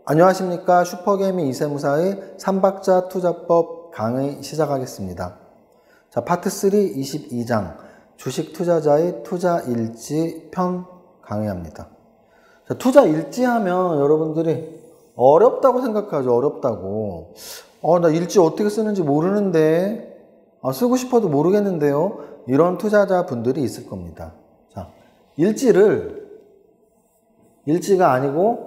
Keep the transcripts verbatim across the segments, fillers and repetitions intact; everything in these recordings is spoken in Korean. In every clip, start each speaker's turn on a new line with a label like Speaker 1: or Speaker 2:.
Speaker 1: 안녕하십니까. 슈퍼개미 이세무사의 삼박자 투자법 강의 시작하겠습니다. 자, 파트 삼 이십이 장 주식 투자자의 투자 일지 편 강의합니다. 자, 투자 일지 하면 여러분들이 어렵다고 생각하죠. 어렵다고. 어, 나 일지 어떻게 쓰는지 모르는데, 아, 쓰고 싶어도 모르겠는데요. 이런 투자자 분들이 있을 겁니다. 자, 일지를 일지가 아니고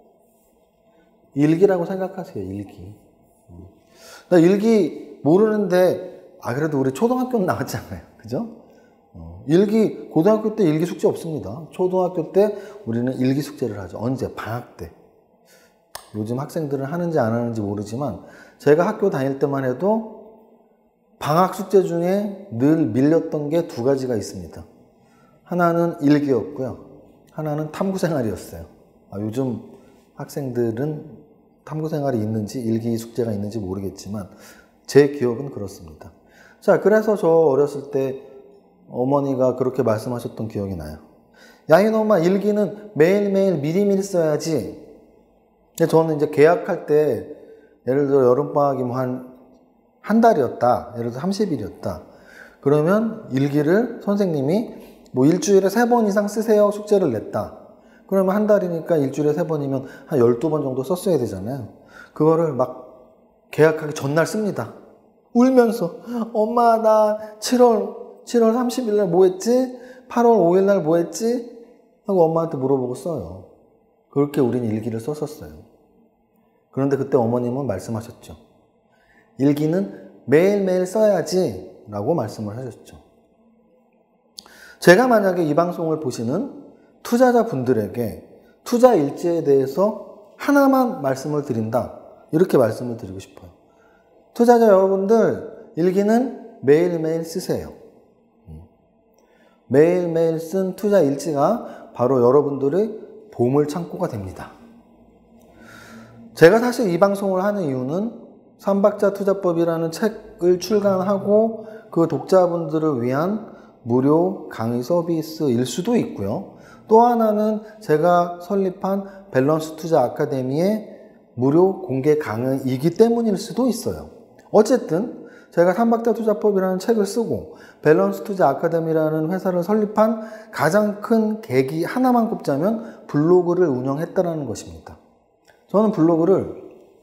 Speaker 1: 일기라고 생각하세요. 일기. 나 일기 모르는데, 아, 그래도 우리 초등학교는 나왔잖아요. 그죠? 어, 일기, 고등학교 때 일기 숙제 없습니다. 초등학교 때 우리는 일기 숙제를 하죠. 언제? 방학 때. 요즘 학생들은 하는지 안 하는지 모르지만, 제가 학교 다닐 때만 해도 방학 숙제 중에 늘 밀렸던 게 두 가지가 있습니다. 하나는 일기였고요. 하나는 탐구생활이었어요. 아, 요즘 학생들은 탐구생활이 있는지 일기 숙제가 있는지 모르겠지만 제 기억은 그렇습니다. 자, 그래서 저 어렸을 때 어머니가 그렇게 말씀하셨던 기억이 나요. 야, 이놈아, 일기는 매일매일 미리미리 써야지. 근데 저는 이제 계약할 때 예를 들어 여름방학이 뭐 한 한 달이었다. 예를 들어 삼십 일이었다. 그러면 일기를 선생님이 뭐 일주일에 세 번 이상 쓰세요. 숙제를 냈다. 그러면 한 달이니까 일주일에 세 번이면 한 열두 번 정도 썼어야 되잖아요. 그거를 막 계약하기 전날 씁니다. 울면서 엄마 나 칠월 삼십 일 날 뭐 했지? 팔월 오 일 날 뭐 했지? 하고 엄마한테 물어보고 써요. 그렇게 우린 일기를 썼었어요. 그런데 그때 어머님은 말씀하셨죠. 일기는 매일매일 써야지 라고 말씀을 하셨죠. 제가 만약에 이 방송을 보시는 투자자분들에게 투자 일지에 대해서 하나만 말씀을 드린다. 이렇게 말씀을 드리고 싶어요. 투자자 여러분들, 일기는 매일매일 쓰세요. 매일매일 쓴 투자 일지가 바로 여러분들의 보물창고가 됩니다. 제가 사실 이 방송을 하는 이유는 삼박자 투자법이라는 책을 출간하고 그 독자분들을 위한 무료 강의 서비스일 수도 있고요. 또 하나는 제가 설립한 밸런스 투자 아카데미의 무료 공개 강의이기 때문일 수도 있어요. 어쨌든 제가 삼박자 투자법이라는 책을 쓰고 밸런스 투자 아카데미라는 회사를 설립한 가장 큰 계기 하나만 꼽자면 블로그를 운영했다는 것입니다. 저는 블로그를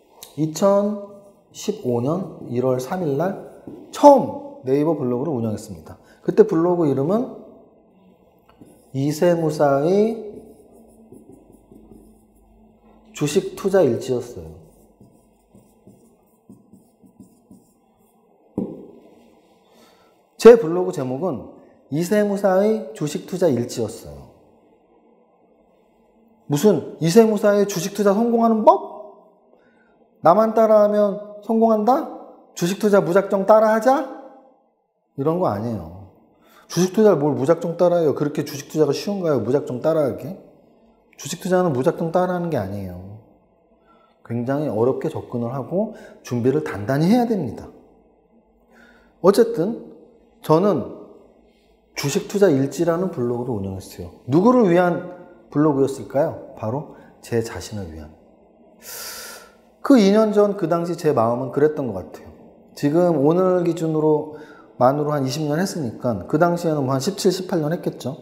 Speaker 1: 이천십오 년 일월 삼 일 날 처음 네이버 블로그를 운영했습니다. 그때 블로그 이름은 이세무사의 주식 투자 일지였어요. 제 블로그 제목은 이세무사의 주식 투자 일지였어요. 무슨 이세무사의 주식 투자 성공하는 법? 나만 따라하면 성공한다? 주식 투자 무작정 따라하자? 이런 거 아니에요. 주식 투자를 뭘 무작정 따라해요? 그렇게 주식 투자가 쉬운가요? 무작정 따라하기? 주식 투자는 무작정 따라하는 게 아니에요. 굉장히 어렵게 접근을 하고 준비를 단단히 해야 됩니다. 어쨌든 저는 주식 투자 일지라는 블로그를 운영했어요. 누구를 위한 블로그였을까요? 바로 제 자신을 위한. 그 이 년 전 그 당시 제 마음은 그랬던 것 같아요. 지금 오늘 기준으로 만으로 한 이십 년 했으니까 그 당시에는 뭐 한 십칠, 십팔 년 했겠죠.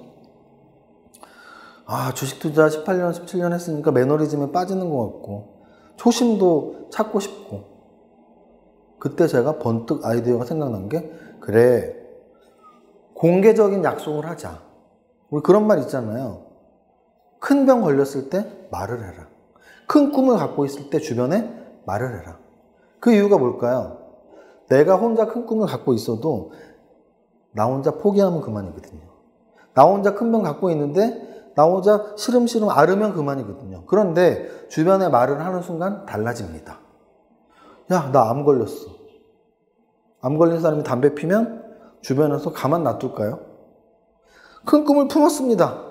Speaker 1: 아, 주식 투자 십팔 년, 십칠 년 했으니까 매너리즘에 빠지는 것 같고 초심도 찾고 싶고 그때 제가 번뜩 아이디어가 생각난 게 그래, 공개적인 약속을 하자. 우리 그런 말 있잖아요. 큰 병 걸렸을 때 말을 해라. 큰 꿈을 갖고 있을 때 주변에 말을 해라. 그 이유가 뭘까요? 내가 혼자 큰 꿈을 갖고 있어도 나 혼자 포기하면 그만이거든요. 나 혼자 큰 병 갖고 있는데 나 혼자 시름시름 앓으면 그만이거든요. 그런데 주변에 말을 하는 순간 달라집니다. 야, 나 암 걸렸어. 암 걸린 사람이 담배 피면 주변에서 가만 놔둘까요? 큰 꿈을 품었습니다.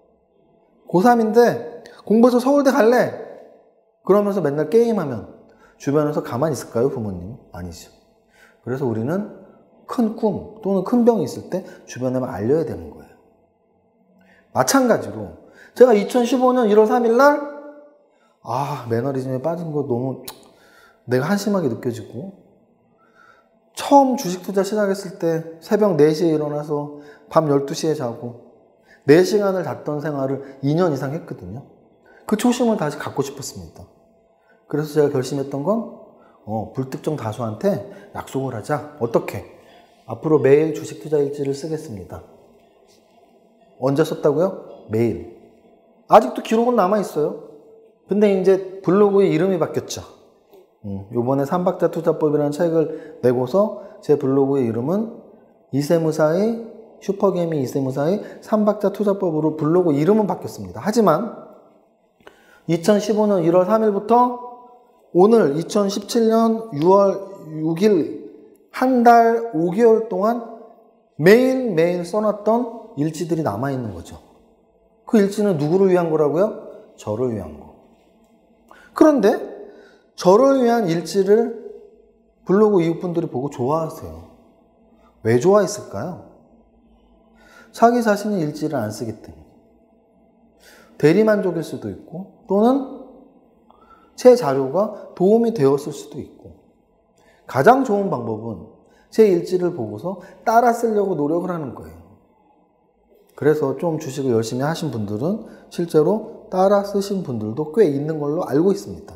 Speaker 1: 고삼인데 공부해서 서울대 갈래? 그러면서 맨날 게임하면 주변에서 가만히 있을까요, 부모님? 아니죠. 그래서 우리는 큰 꿈 또는 큰 병이 있을 때 주변에만 알려야 되는 거예요. 마찬가지로 제가 이천십오 년 일월 삼 일 날 아, 매너리즘에 빠진 거 너무 내가 한심하게 느껴지고, 처음 주식 투자 시작했을 때 새벽 네 시에 일어나서 밤 열두 시에 자고 네 시간을 잤던 생활을 이 년 이상 했거든요. 그 초심을 다시 갖고 싶었습니다. 그래서 제가 결심했던 건 어, 불특정 다수한테 약속을 하자. 어떻게? 앞으로 매일 주식 투자 일지를 쓰겠습니다. 언제 썼다고요? 매일. 아직도 기록은 남아있어요. 근데 이제 블로그의 이름이 바뀌었죠. 음, 요번에 삼박자 투자법이라는 책을 내고서 제 블로그의 이름은 이세무사의 슈퍼개미 이세무사의 삼박자 투자법으로 블로그 이름은 바뀌었습니다. 하지만 이천십오 년 일월 삼일부터 오늘 이천십칠 년 유월 육일 한 달 오 개월 동안 매일매일 써놨던 일지들이 남아있는 거죠. 그 일지는 누구를 위한 거라고요? 저를 위한 거. 그런데 저를 위한 일지를 블로그 이웃분들이 보고 좋아하세요. 왜 좋아했을까요? 자기 자신이 일지를 안 쓰기 때문에. 대리만족일 수도 있고, 또는 제 자료가 도움이 되었을 수도 있고, 가장 좋은 방법은 제 일지를 보고서 따라 쓰려고 노력을 하는 거예요. 그래서 좀 주식을 열심히 하신 분들은 실제로 따라 쓰신 분들도 꽤 있는 걸로 알고 있습니다.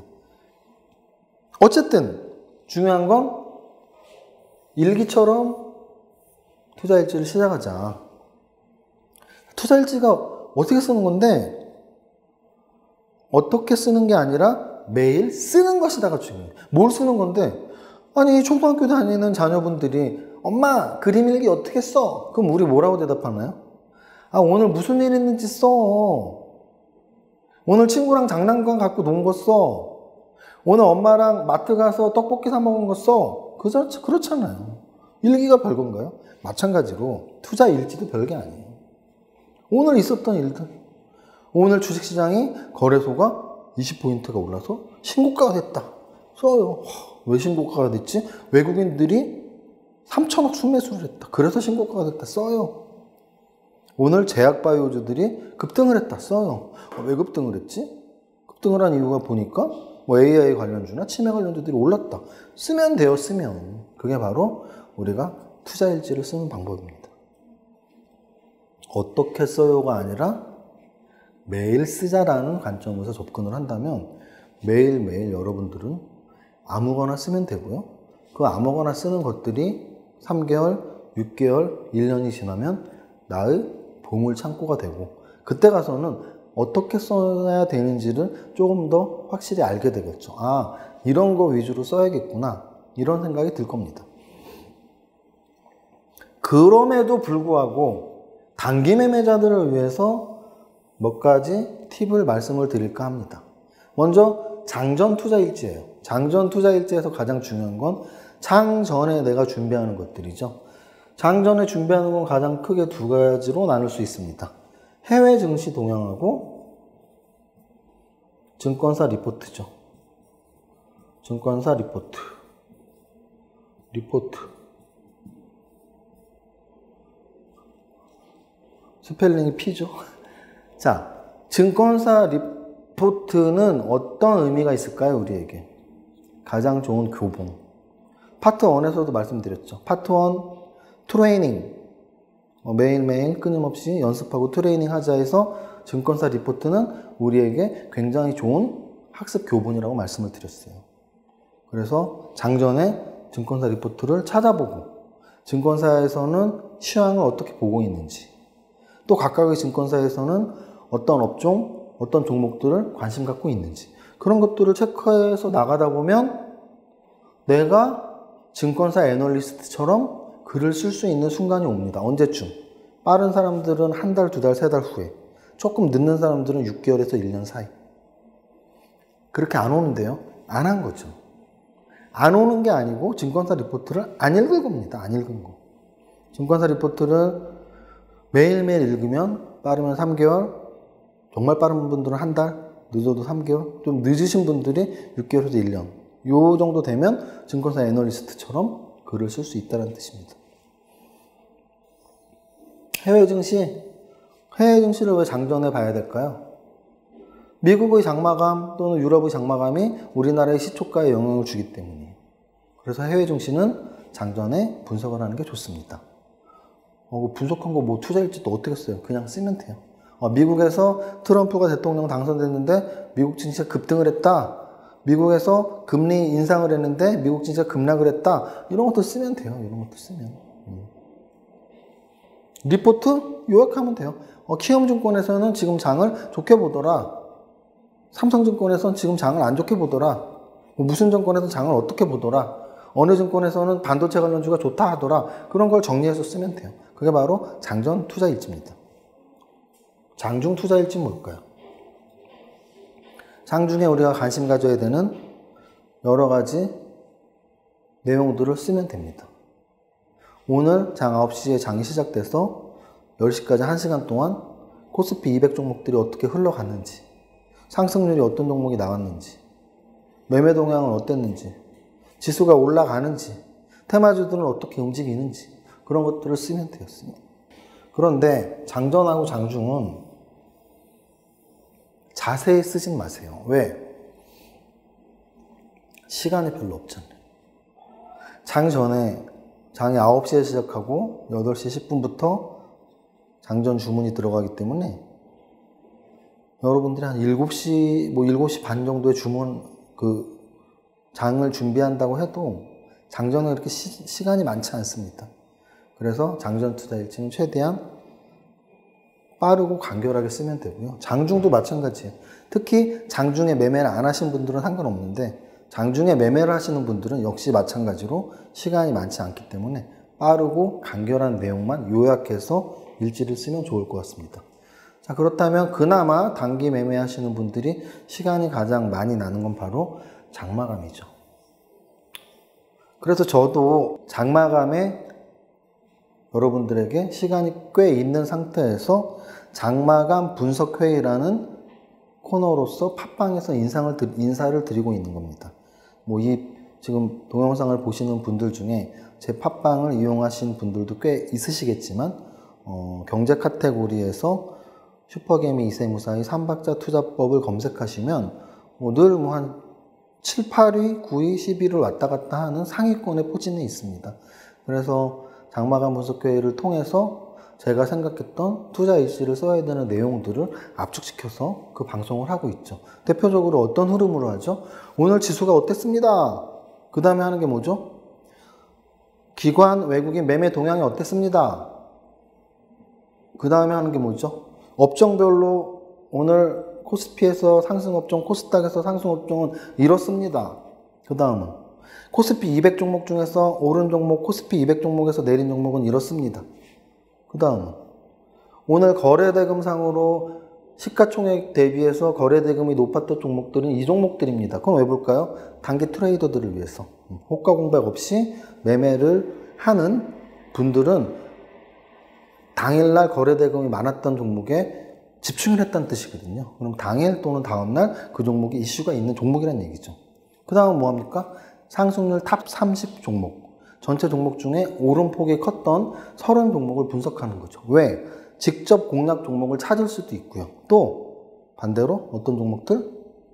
Speaker 1: 어쨌든 중요한 건 일기처럼 투자일지를 시작하자. 투자일지가 어떻게 쓰는 건데, 어떻게 쓰는 게 아니라 매일 쓰는 것이다가 중요해요. 뭘 쓰는 건데, 아니 초등학교 다니는 자녀분들이 엄마 그림 일기 어떻게 써? 그럼 우리 뭐라고 대답하나요? 아, 오늘 무슨 일 있는지 써. 오늘 친구랑 장난감 갖고 논 거 써. 오늘 엄마랑 마트 가서 떡볶이 사 먹은 거 써. 그렇지, 그렇잖아요. 일기가 별건가요? 마찬가지로 투자 일지도 별게 아니에요. 오늘 있었던 일들. 오늘 주식시장이 거래소가 이십 포인트가 올라서 신고가가 됐다. 써요. 왜 신고가가 됐지? 외국인들이 삼천억 순매수를 했다. 그래서 신고가가 됐다. 써요. 오늘 제약바이오주들이 급등을 했다. 써요. 왜 급등을 했지? 급등을 한 이유가 보니까 뭐 에이아이 관련주나 치매 관련주들이 올랐다. 쓰면 돼요. 쓰면. 그게 바로 우리가 투자일지를 쓰는 방법입니다. 어떻게 써요가 아니라 매일 쓰자라는 관점에서 접근을 한다면 매일매일 여러분들은 아무거나 쓰면 되고요. 그 아무거나 쓰는 것들이 삼 개월, 육 개월, 일 년이 지나면 나의 보물창고가 되고, 그때 가서는 어떻게 써야 되는지를 조금 더 확실히 알게 되겠죠. 아, 이런 거 위주로 써야겠구나. 이런 생각이 들 겁니다. 그럼에도 불구하고 단기 매매자들을 위해서 몇 가지 팁을 말씀을 드릴까 합니다. 먼저 장전 투자일지예요. 장전 투자일지에서 가장 중요한 건 장전에 내가 준비하는 것들이죠. 장전에 준비하는 건 가장 크게 두 가지로 나눌 수 있습니다. 해외 증시 동향하고 증권사 리포트죠. 증권사 리포트. 리포트. 스펠링이 P죠. 자, 증권사 리포트는 어떤 의미가 있을까요, 우리에게? 가장 좋은 교본. 파트 일에서도 말씀드렸죠. 파트 일, 트레이닝. 매일매일 끊임없이 연습하고 트레이닝 하자 해서 증권사 리포트는 우리에게 굉장히 좋은 학습 교본이라고 말씀을 드렸어요. 그래서 장전에 증권사 리포트를 찾아보고, 증권사에서는 시황을 어떻게 보고 있는지, 또 각각의 증권사에서는 어떤 업종, 어떤 종목들을 관심 갖고 있는지, 그런 것들을 체크해서 나가다 보면 내가 증권사 애널리스트처럼 글을 쓸 수 있는 순간이 옵니다. 언제쯤? 빠른 사람들은 한 달, 두 달, 세 달 후에. 조금 늦는 사람들은 육 개월에서 일 년 사이. 그렇게 안 오는데요. 안 한 거죠. 안 오는 게 아니고 증권사 리포트를 안 읽은 겁니다. 안 읽은 거. 증권사 리포트를 매일매일 읽으면 빠르면 삼 개월, 정말 빠른 분들은 한 달, 늦어도 삼 개월, 좀 늦으신 분들이 육 개월에서 일 년. 요 정도 되면 증권사 애널리스트처럼 글을 쓸 수 있다는 뜻입니다. 해외 증시, 해외 증시를 왜 장전해 봐야 될까요? 미국의 장마감 또는 유럽의 장마감이 우리나라의 시초가에 영향을 주기 때문이에요. 그래서 해외 증시는 장전에 분석을 하는 게 좋습니다. 어, 분석한 거 뭐 투자일지도 어떻게 써요? 그냥 쓰면 돼요. 어, 미국에서 트럼프가 대통령 당선됐는데 미국 증시가 급등을 했다. 미국에서 금리 인상을 했는데 미국 증시가 급락을 했다. 이런 것도 쓰면 돼요. 이런 것도 쓰면. 음. 리포트 요약하면 돼요. 어, 키움증권에서는 지금 장을 좋게 보더라. 삼성증권에서는 지금 장을 안 좋게 보더라. 뭐 무슨 증권에서는 장을 어떻게 보더라. 어느 증권에서는 반도체 관련주가 좋다 하더라. 그런 걸 정리해서 쓰면 돼요. 그게 바로 장전 투자일지입니다. 장중 투자일지 뭘까요? 장중에 우리가 관심 가져야 되는 여러 가지 내용들을 쓰면 됩니다. 오늘 장 아홉 시에 장이 시작돼서 열 시까지 한 시간 동안 코스피 이백 종목들이 어떻게 흘러갔는지, 상승률이 어떤 종목이 나왔는지, 매매 동향은 어땠는지, 지수가 올라가는지, 테마주들은 어떻게 움직이는지 그런 것들을 쓰면 되었습니다. 그런데 장전하고 장중은 자세히 쓰진 마세요. 왜? 시간이 별로 없잖아요. 장 전에 장이 아홉 시에 시작하고 여덟 시 십 분부터 장전 주문이 들어가기 때문에 여러분들이 한 일곱 시, 뭐 일곱 시 반 정도에 주문, 그, 장을 준비한다고 해도 장전에 그렇게 시, 시간이 많지 않습니다. 그래서 장전 투자일지는 최대한 빠르고 간결하게 쓰면 되고요. 장중도 마찬가지예요. 특히 장중에 매매를 안 하신 분들은 상관없는데 장중에 매매를 하시는 분들은 역시 마찬가지로 시간이 많지 않기 때문에 빠르고 간결한 내용만 요약해서 일지를 쓰면 좋을 것 같습니다. 자, 그렇다면 그나마 단기 매매하시는 분들이 시간이 가장 많이 나는 건 바로 장마감이죠. 그래서 저도 장마감에 여러분들에게 시간이 꽤 있는 상태에서 장마감 분석회의라는 코너로서 팟빵에서 인상을, 인사를 드리고 있는 겁니다. 뭐 이 지금 동영상을 보시는 분들 중에 제 팟빵을 이용하신 분들도 꽤 있으시겠지만 어, 경제 카테고리에서 슈퍼개미 이세무사의 삼박자 투자법을 검색하시면 뭐 늘 뭐 한 칠, 팔 위, 구 위, 십 위를 왔다 갔다 하는 상위권에 포진해 있습니다. 그래서 장마감 분석회의를 통해서 제가 생각했던 투자 일지를 써야 되는 내용들을 압축시켜서 그 방송을 하고 있죠. 대표적으로 어떤 흐름으로 하죠? 오늘 지수가 어땠습니다. 그 다음에 하는 게 뭐죠? 기관, 외국인 매매 동향이 어땠습니다. 그 다음에 하는 게 뭐죠? 업종별로 오늘 코스피에서 상승업종, 코스닥에서 상승업종은 이렇습니다. 그 다음은 코스피 이백 종목 중에서 오른 종목, 코스피 이백 종목에서 내린 종목은 이렇습니다. 그 다음은 오늘 거래대금상으로 시가총액 대비해서 거래대금이 높았던 종목들은 이 종목들입니다. 그럼 왜 볼까요? 단기 트레이더들을 위해서 호가 공백 없이 매매를 하는 분들은 당일날 거래대금이 많았던 종목에 집중을 했다는 뜻이거든요. 그럼 당일 또는 다음날 그 종목이 이슈가 있는 종목이라는 얘기죠. 그 다음은 뭐합니까? 상승률 탑 삼십 종목. 전체 종목 중에 오름폭이 컸던 서른 종목을 분석하는 거죠. 왜? 직접 공략 종목을 찾을 수도 있고요. 또 반대로 어떤 종목들?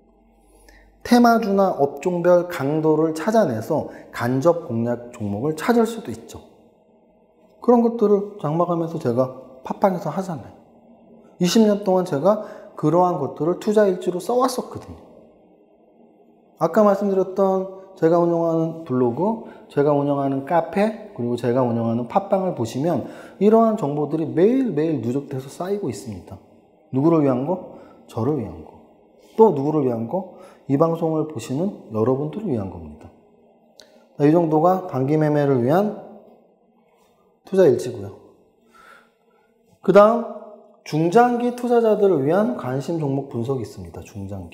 Speaker 1: 테마주나 업종별 강도를 찾아내서 간접 공략 종목을 찾을 수도 있죠. 그런 것들을 장마감에서 제가 팟빵에서 하잖아요. 이십 년 동안 제가 그러한 것들을 투자일지로 써왔었거든요. 아까 말씀드렸던 제가 운영하는 블로그, 제가 운영하는 카페, 그리고 제가 운영하는 팟빵을 보시면 이러한 정보들이 매일매일 누적돼서 쌓이고 있습니다. 누구를 위한 거? 저를 위한 거. 또 누구를 위한 거? 이 방송을 보시는 여러분들을 위한 겁니다. 이 정도가 단기 매매를 위한 투자일지고요. 그 다음 중장기 투자자들을 위한 관심 종목 분석이 있습니다. 중장기.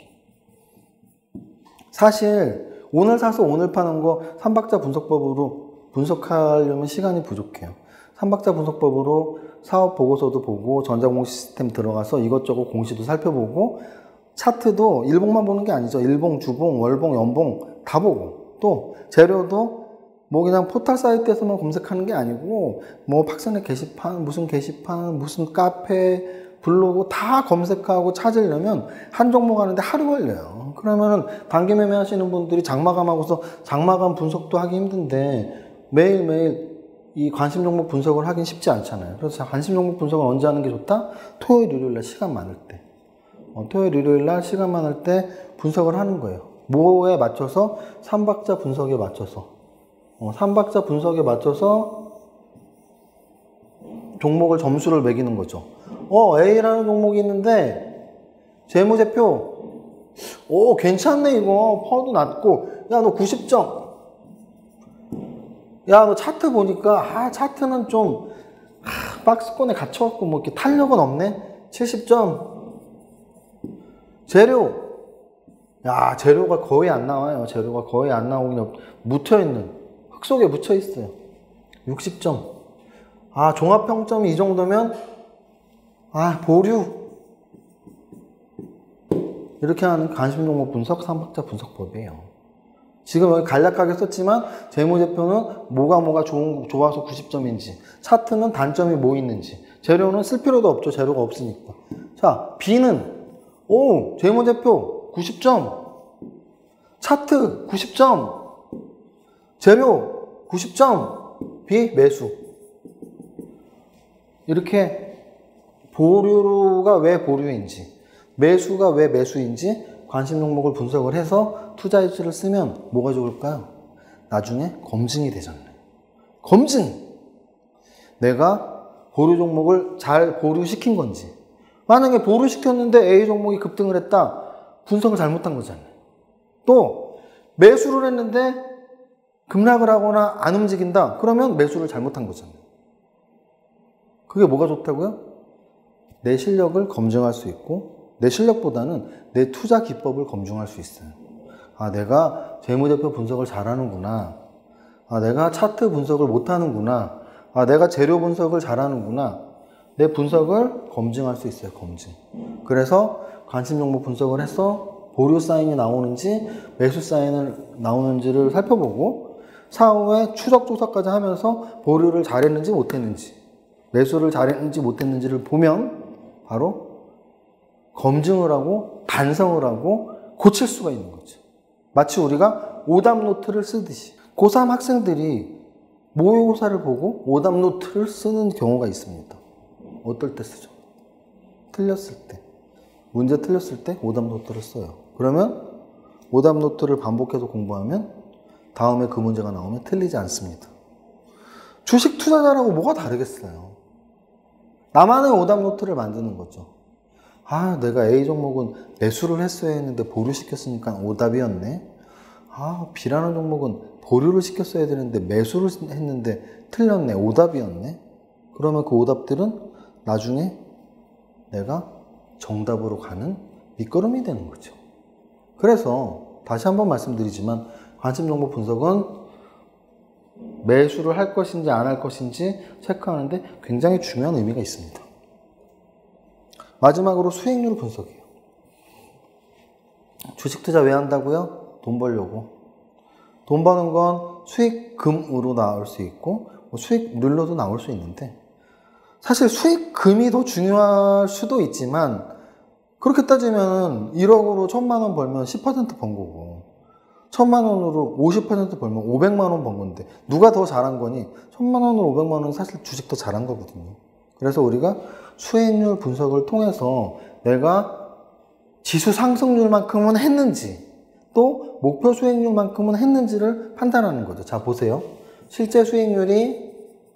Speaker 1: 사실 오늘 사서 오늘 파는 거 삼박자 분석법으로 분석하려면 시간이 부족해요. 삼박자 분석법으로 사업 보고서도 보고 전자공시 시스템 들어가서 이것저것 공시도 살펴보고 차트도 일봉만 보는 게 아니죠. 일봉, 주봉, 월봉, 연봉 다 보고 또 재료도 뭐 그냥 포털 사이트에서만 검색하는 게 아니고 뭐 박스넷 게시판, 무슨 게시판, 무슨 카페, 블로그 다 검색하고 찾으려면 한 종목 하는데 하루 걸려요. 그러면은 단기 매매 하시는 분들이 장마감 하고서 장마감 분석도 하기 힘든데 매일매일 이 관심 종목 분석을 하긴 쉽지 않잖아요. 그래서 관심 종목 분석을 언제 하는 게 좋다? 토요일, 일요일 날 시간 많을 때. 어, 토요일, 일요일 날 시간 많을 때 분석을 하는 거예요. 뭐에 맞춰서? 삼박자 분석에 맞춰서. 어, 삼박자 분석에 맞춰서 종목을 점수를 매기는 거죠. 어, A라는 종목이 있는데 재무제표 오 괜찮네 이거. 퍼도 낮고 야 너 구십 점. 야 너 차트 보니까 아 차트는 좀 아, 박스권에 갇혀갖고 뭐 이렇게 탄력은 없네. 칠십 점. 재료 야 재료가 거의 안 나와요. 재료가 거의 안 나오고 그냥 묻혀있는 흙 속에 묻혀있어요. 육십 점. 아 종합평점이 이 정도면 아 보류. 이렇게 하는 관심종목 분석 삼박자 분석법이에요. 지금 여기 간략하게 썼지만 재무제표는 뭐가 뭐가 좋은, 좋아서 구십 점인지, 차트는 단점이 뭐 있는지, 재료는 쓸 필요도 없죠. 재료가 없으니까. 자, B는 오 재무제표 구십 점, 차트 구십 점, 재료 구십 점, B 매수. 이렇게 보류가 왜 보류인지, 매수가 왜 매수인지 관심 종목을 분석을 해서 투자 일지를 쓰면 뭐가 좋을까요? 나중에 검증이 되잖아요. 검증! 내가 보류 종목을 잘 보류시킨 건지. 만약에 보류시켰는데 A 종목이 급등을 했다. 분석을 잘못한 거잖아요. 또 매수를 했는데 급락을 하거나 안 움직인다. 그러면 매수를 잘못한 거잖아요. 그게 뭐가 좋다고요? 내 실력을 검증할 수 있고 내 실력보다는 내 투자 기법을 검증할 수 있어요. 아, 내가 재무제표 분석을 잘하는구나. 아, 내가 차트 분석을 못하는구나. 아, 내가 재료 분석을 잘하는구나. 내 분석을 검증할 수 있어요. 검증. 그래서 관심 종목 분석을 해서 보류 사인이 나오는지 매수 사인이 나오는지를 살펴보고 사후에 추적 조사까지 하면서 보류를 잘했는지 못했는지 매수를 잘했는지 못했는지를 보면 바로 검증을 하고 반성을 하고 고칠 수가 있는 거죠. 마치 우리가 오답 노트를 쓰듯이 고삼 학생들이 모의고사를 보고 오답 노트를 쓰는 경우가 있습니다. 어떨 때 쓰죠? 틀렸을 때. 문제 틀렸을 때 오답 노트를 써요. 그러면 오답 노트를 반복해서 공부하면 다음에 그 문제가 나오면 틀리지 않습니다. 주식 투자자라고 뭐가 다르겠어요? 나만의 오답 노트를 만드는 거죠. 아, 내가 A 종목은 매수를 했어야 했는데 보류시켰으니까 오답이었네. 아, B라는 종목은 보류를 시켰어야 되는데 매수를 했는데 틀렸네. 오답이었네. 그러면 그 오답들은 나중에 내가 정답으로 가는 밑거름이 되는 거죠. 그래서 다시 한번 말씀드리지만 관심 종목 분석은 매수를 할 것인지 안 할 것인지 체크하는데 굉장히 중요한 의미가 있습니다. 마지막으로 수익률 분석이에요. 주식 투자 왜 한다고요? 돈 벌려고. 돈 버는 건 수익금으로 나올 수 있고 수익률로도 나올 수 있는데 사실 수익금이 더 중요할 수도 있지만 그렇게 따지면 일억으로 천만 원 벌면 십 퍼센트 번 거고 천만 원으로 오십 퍼센트 벌면 오백만 원 번 건데 누가 더 잘한 거니? 천만 원으로 오백만 원은 사실 주식 더 잘한 거거든요. 그래서 우리가 수익률 분석을 통해서 내가 지수 상승률만큼은 했는지 또 목표 수익률만큼은 했는지를 판단하는 거죠. 자, 보세요. 실제 수익률이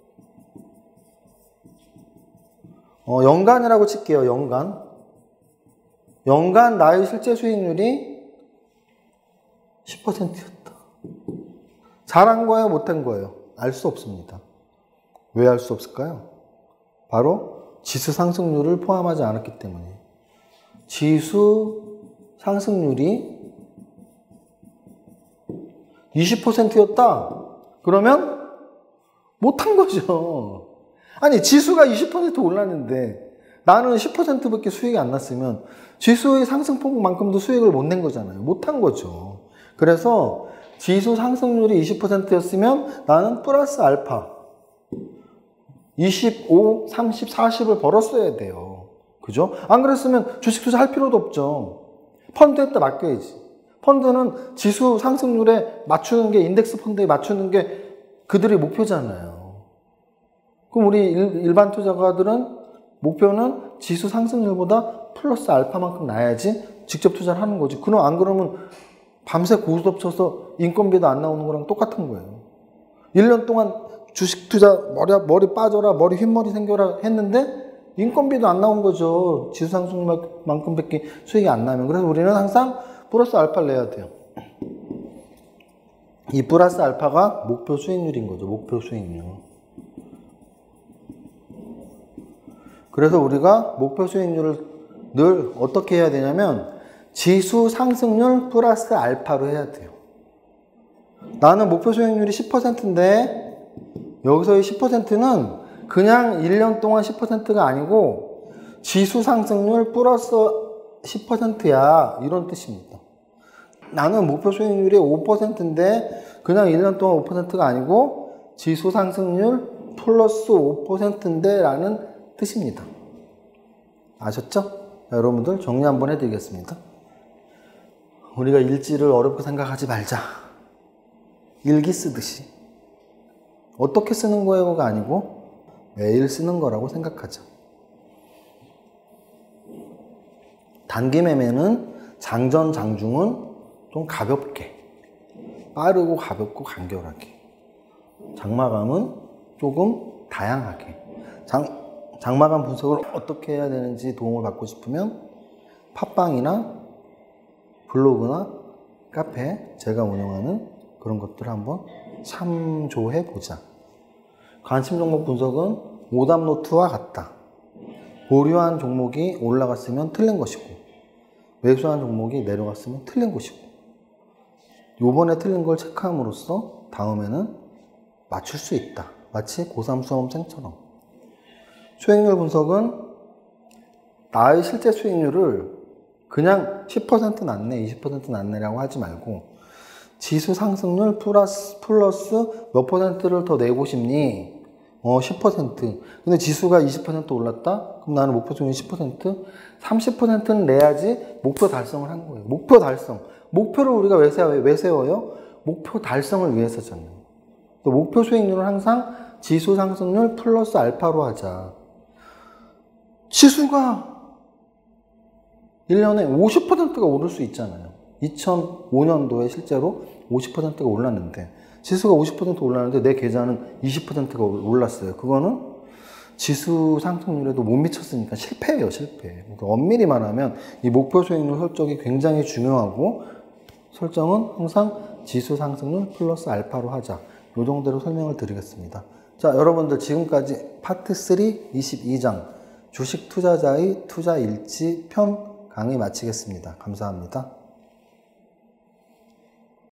Speaker 1: 어, 연간이라고 칠게요. 연간. 연간 나의 실제 수익률이 십 퍼센트였다. 잘한 거예요? 못한 거예요? 알 수 없습니다. 왜 알 수 없을까요? 바로 지수 상승률을 포함하지 않았기 때문에. 지수 상승률이 이십 퍼센트였다. 그러면 못한 거죠. 아니 지수가 이십 퍼센트 올랐는데 나는 십 퍼센트밖에 수익이 안 났으면 지수의 상승폭만큼도 수익을 못 낸 거잖아요. 못한 거죠. 그래서 지수 상승률이 이십 퍼센트였으면 나는 플러스 알파 이십오, 삼십, 사십을 벌었어야 돼요. 그죠? 안 그랬으면 주식 투자할 필요도 없죠. 펀드에다 맡겨야지. 펀드는 지수 상승률에 맞추는 게, 인덱스 펀드에 맞추는 게 그들의 목표잖아요. 그럼 우리 일반 투자가들은 목표는 지수 상승률보다 플러스 알파만큼 나야지 직접 투자를 하는 거지. 그럼 안 그러면 밤새 고스톱 쳐서 인건비도 안 나오는 거랑 똑같은 거예요. 일 년 동안 주식 투자 머리, 머리 빠져라, 머리 흰머리 생겨라 했는데 인건비도 안 나온 거죠. 지수 상승률만큼밖에 수익이 안 나면. 그래서 우리는 항상 플러스 알파를 내야 돼요. 이 플러스 알파가 목표 수익률인 거죠. 목표 수익률. 그래서 우리가 목표 수익률을 늘 어떻게 해야 되냐면 지수 상승률 플러스 알파로 해야 돼요. 나는 목표 수익률이 십 퍼센트인데 여기서의 십 퍼센트는 그냥 일 년 동안 십 퍼센트가 아니고 지수 상승률 플러스 십 퍼센트야 이런 뜻입니다. 나는 목표 수익률이 오 퍼센트인데 그냥 일 년 동안 오 퍼센트가 아니고 지수 상승률 플러스 오 퍼센트인데 라는 뜻입니다. 아셨죠? 여러분들 정리 한번 해드리겠습니다. 우리가 일지를 어렵게 생각하지 말자. 일기 쓰듯이. 어떻게 쓰는 거예요가 아니고 매일 쓰는 거라고 생각하자. 단기 매매는 장전, 장중은 좀 가볍게, 빠르고 가볍고 간결하게. 장마감은 조금 다양하게. 장, 장마감 분석을 어떻게 해야 되는지 도움을 받고 싶으면 팟빵이나 블로그나 카페, 제가 운영하는 그런 것들을 한번 참조해 보자. 관심 종목 분석은 오답 노트와 같다. 보류한 종목이 올라갔으면 틀린 것이고 매수한 종목이 내려갔으면 틀린 것이고 요번에 틀린 걸 체크함으로써 다음에는 맞출 수 있다. 마치 고삼 수험생처럼. 수익률 분석은 나의 실제 수익률을 그냥 십 퍼센트 났네, 이십 퍼센트 났네라고 하지 말고 지수 상승률 플러스, 플러스 몇 퍼센트를 더 내고 싶니? 어, 십 퍼센트. 근데 지수가 이십 퍼센트 올랐다? 그럼 나는 목표 수익률 십 퍼센트? 삼십 퍼센트는 내야지 목표 달성을 한 거예요. 목표 달성. 목표를 우리가 왜 세워요? 왜 세워요? 목표 달성을 위해서잖아요. 목표 수익률은 항상 지수 상승률 플러스 알파로 하자. 지수가 일 년에 오십 퍼센트가 오를 수 있잖아요. 이천오 년도에 실제로 오십 퍼센트가 올랐는데 지수가 오십 퍼센트 올랐는데 내 계좌는 이십 퍼센트가 올랐어요. 그거는 지수 상승률에도 못 미쳤으니까 실패예요. 실패. 그러니까 엄밀히 말하면 이 목표 수익률 설정이 굉장히 중요하고 설정은 항상 지수 상승률 플러스 알파로 하자. 이 정도로 설명을 드리겠습니다. 자, 여러분들 지금까지 파트 삼 이십이 장 주식 투자자의 투자 일지 편 강의 마치겠습니다. 감사합니다.